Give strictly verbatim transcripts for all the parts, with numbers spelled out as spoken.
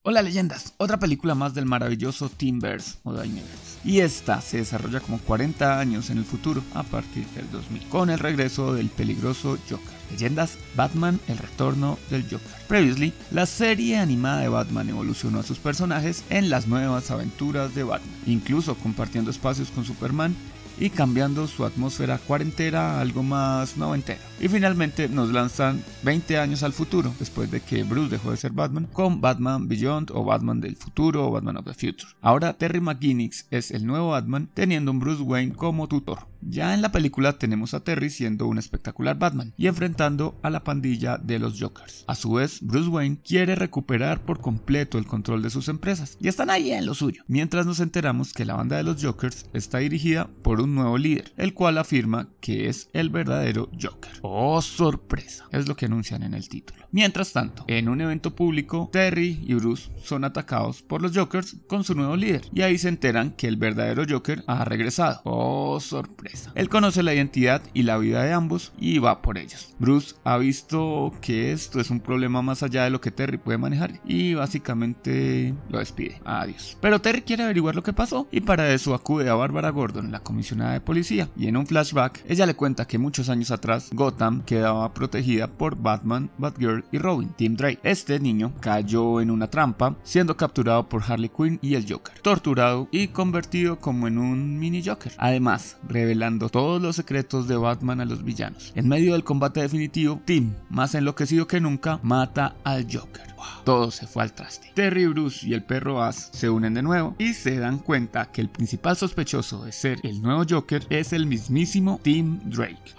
Hola leyendas, otra película más del maravilloso Teamverse o Dainyverse. Y esta se desarrolla como cuarenta años en el futuro, a partir del dos mil, con el regreso del peligroso Joker. Leyendas, Batman, el retorno del Joker. Previously, la serie animada de Batman evolucionó a sus personajes en las nuevas aventuras de Batman, incluso compartiendo espacios con Superman y cambiando su atmósfera cuarentera a algo más noventera. Y finalmente nos lanzan veinte años al futuro, después de que Bruce dejó de ser Batman, con Batman Beyond o Batman del futuro o Batman of the Future. Ahora Terry McGinnis es el nuevo Batman, teniendo un Bruce Wayne como tutor. Ya en la película tenemos a Terry siendo un espectacular Batman y enfrentando a la pandilla de los Jokers. A su vez, Bruce Wayne quiere recuperar por completo el control de sus empresas y están ahí en lo suyo, mientras nos enteramos que la banda de los Jokers está dirigida por un nuevo líder, el cual afirma que es el verdadero Joker. ¡Oh, sorpresa! Es lo que anuncian en el título. Mientras tanto, en un evento público, Terry y Bruce son atacados por los Jokers con su nuevo líder y ahí se enteran que el verdadero Joker ha regresado. ¡Oh, sorpresa! Él conoce la identidad y la vida de ambos y va por ellos. Bruce ha visto que esto es un problema más allá de lo que Terry puede manejar y básicamente lo despide. Adiós. Pero Terry quiere averiguar lo que pasó y para eso acude a Bárbara Gordon, la comisionada de policía, y en un flashback ella le cuenta que muchos años atrás Gotham quedaba protegida por Batman, Batgirl y Robin, Tim Drake. Este niño cayó en una trampa, siendo capturado por Harley Quinn y el Joker, torturado y convertido como en un mini Joker, además revelando todos los secretos de Batman a los villanos. En medio del combate definitivo, Tim, más enloquecido que nunca, mata al Joker. Wow. Todo se fue al traste. Terry, Bruce y el perro As se unen de nuevo y se dan cuenta que el principal sospechoso de ser el nuevo Joker es el mismísimo Tim Drake.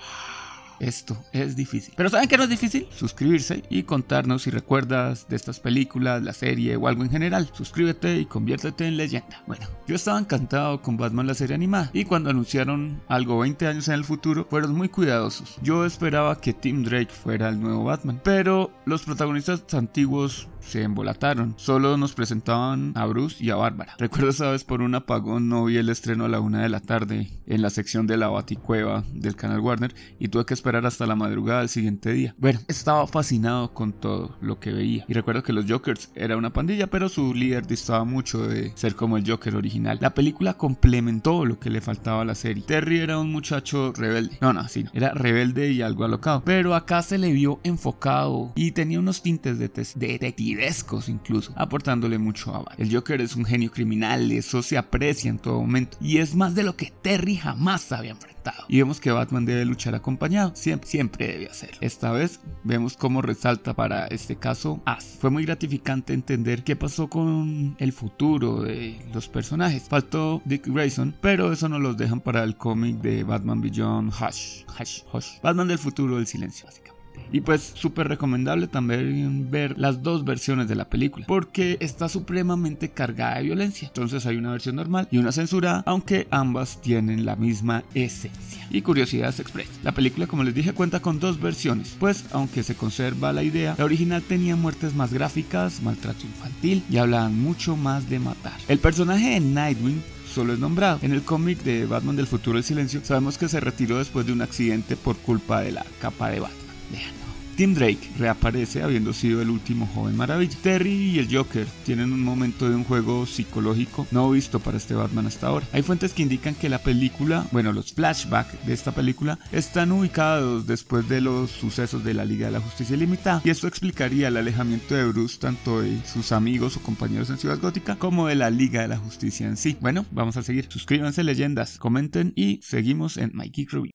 Esto es difícil. ¿Pero saben qué no es difícil? Suscribirse y contarnos si recuerdas de estas películas, la serie o algo en general. Suscríbete y conviértete en leyenda. Bueno, yo estaba encantado con Batman la serie animada y cuando anunciaron algo veinte años en el futuro fueron muy cuidadosos. Yo esperaba que Tim Drake fuera el nuevo Batman, pero los protagonistas antiguos se embolataron. Solo nos presentaban a Bruce y a Bárbara. Recuerdo esa vez por un apagón no vi el estreno a la una de la tarde en la sección de la Baticueva del canal Warner y tuve que esperar hasta la madrugada del siguiente día. Bueno, estaba fascinado con todo lo que veía y recuerdo que los Jokers era una pandilla, pero su líder distaba mucho de ser como el Joker original. La película complementó lo que le faltaba a la serie. Terry era un muchacho rebelde. No, no, así no. Era rebelde y algo alocado, pero acá se le vio enfocado y tenía unos tintes de detective incluso, aportándole mucho a Batman. El Joker es un genio criminal, eso se aprecia en todo momento y es más de lo que Terry jamás había enfrentado. Y vemos que Batman debe luchar acompañado, siempre, siempre debe hacerlo. Esta vez vemos cómo resalta para este caso As. Fue muy gratificante entender qué pasó con el futuro de los personajes. Faltó Dick Grayson, pero eso no los dejan para el cómic de Batman Beyond Hush, Hush, Hush. Batman del futuro del silencio, básicamente. Y pues súper recomendable también ver las dos versiones de la película, porque está supremamente cargada de violencia. Entonces hay una versión normal y una censurada, aunque ambas tienen la misma esencia. Y curiosidades express: la película, como les dije, cuenta con dos versiones, pues aunque se conserva la idea, la original tenía muertes más gráficas, maltrato infantil y hablaban mucho más de matar. El personaje de Nightwing solo es nombrado. En el cómic de Batman del futuro del silencio sabemos que se retiró después de un accidente por culpa de la capa de Batman. Vean. Tim Drake reaparece habiendo sido el último joven maravilla. Terry y el Joker tienen un momento de un juego psicológico no visto para este Batman hasta ahora. Hay fuentes que indican que la película, bueno, los flashbacks de esta película están ubicados después de los sucesos de la Liga de la Justicia Ilimitada, y esto explicaría el alejamiento de Bruce tanto de sus amigos o compañeros en Ciudad Gótica como de la Liga de la Justicia en sí. Bueno, vamos a seguir. Suscríbanse leyendas, comenten y seguimos en My Geek Review.